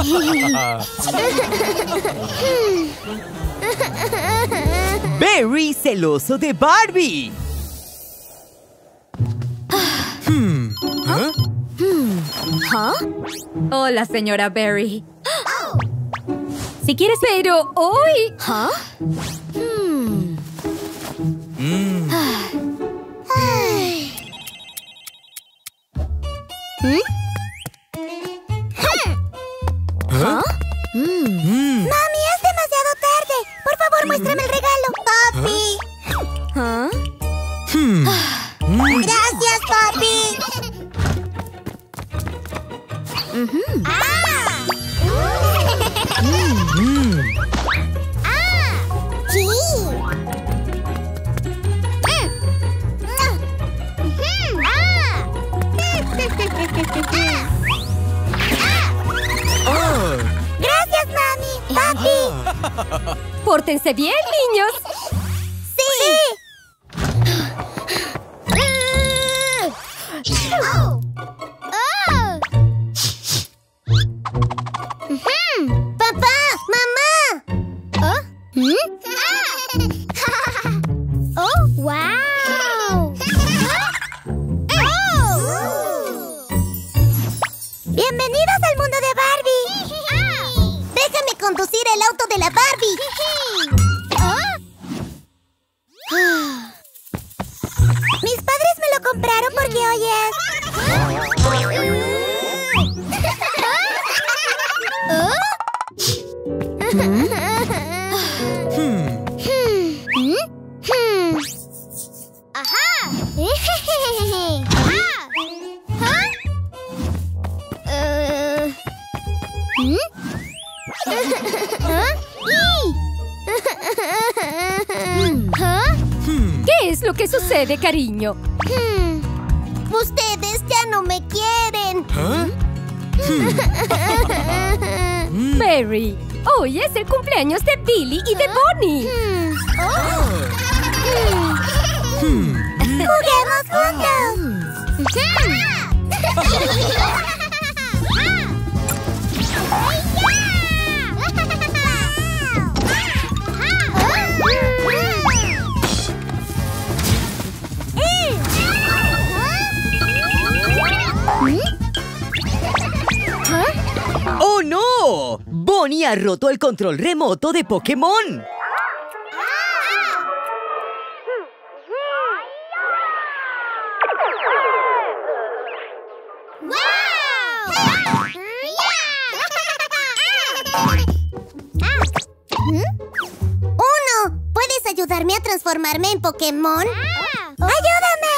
Bearee celoso de Barbie. Hola, señora Bearee. Si quieres... Pero hoy... Mami, es demasiado tarde. Por favor, muéstrame el regalo. Papi. Gracias, papi. Sí. Gracias, mami. Papi. Pórtense bien, niños. Sí. Papá, mamá. Oh, wow. Bienvenidos al mundo de Barbie. Déjame conducir el auto de la Barbie. Mis padres me lo compraron porque hoy es... ¿Qué es lo que sucede, cariño? Ustedes ya no me quieren. Bearee, hoy es el cumpleaños de Billy y de Bonnie. ¡Juguemos juntos! ¡Oh, no! Bonnie ha roto el control remoto de Pokémon. ¡Uno! ¿Puedes ayudarme a transformarme en Pokémon? ¡Ayúdame!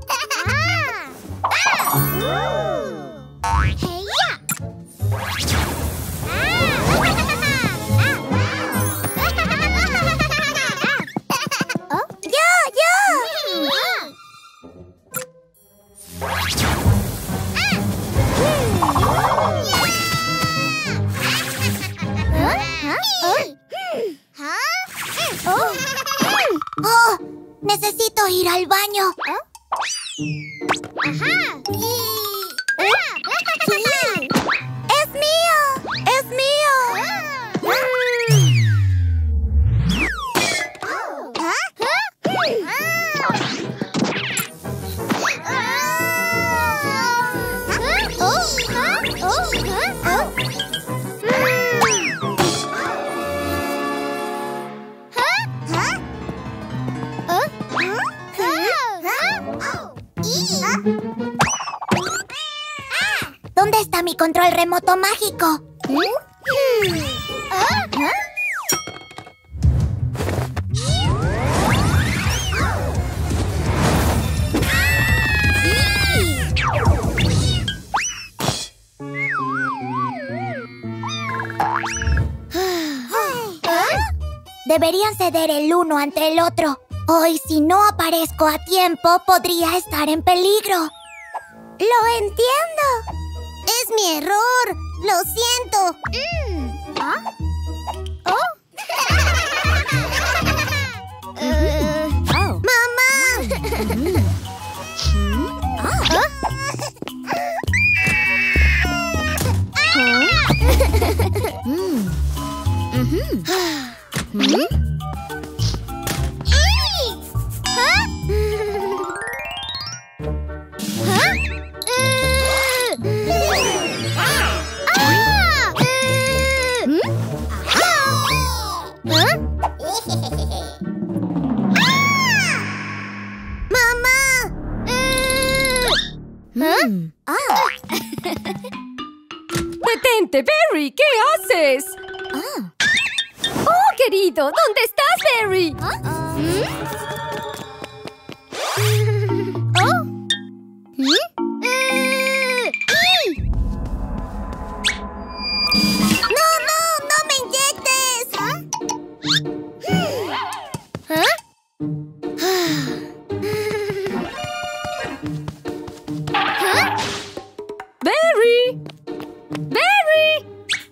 ¡Oh! ¡Necesito ir al baño! ¡Sí! ¡Es mío! ¡Es mío! ¿Dónde está mi control remoto mágico? Deberían ceder el uno ante el otro. Hoy, si no aparezco a tiempo, podría estar en peligro. ¡Lo entiendo! ¡Es mi error! ¡Lo siento! ¡Mamá! ¡Detente, Bearee! ¿Qué haces? ¡Oh, querido! ¿Dónde estás, Bearee? ¡No me inyectes! ¡Bearee! ¡Bearee!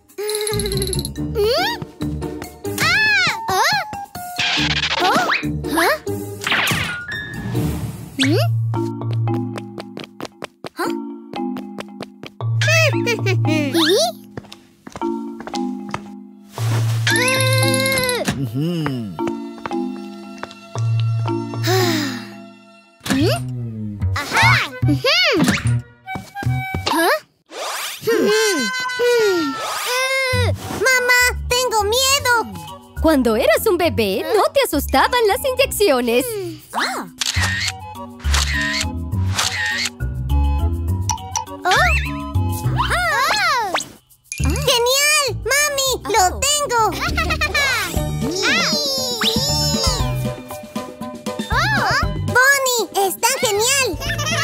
¡Mamá, tengo miedo! Cuando eras un bebé, no te asustaban las inyecciones. ¡Genial! ¡Mami, lo tengo! ¡Bonnie, es tan genial!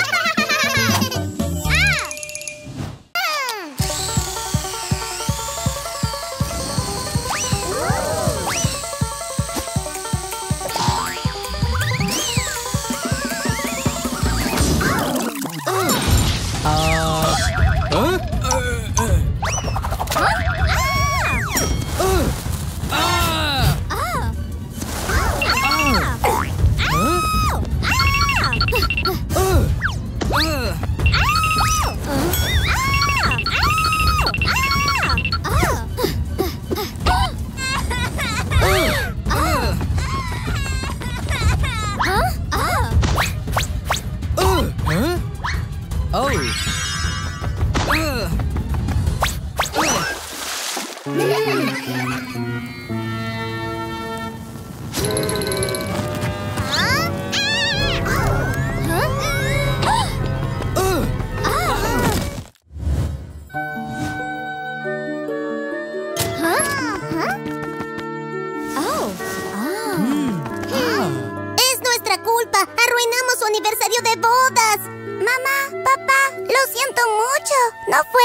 ¡Es nuestra culpa! ¡Arruinamos su aniversario de bodas! Mamá, papá, lo siento mucho. No fue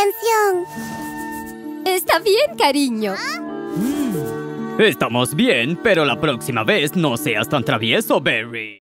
mi intención. Está bien, cariño. Estamos bien, pero la próxima vez no seas tan travieso, Bearee.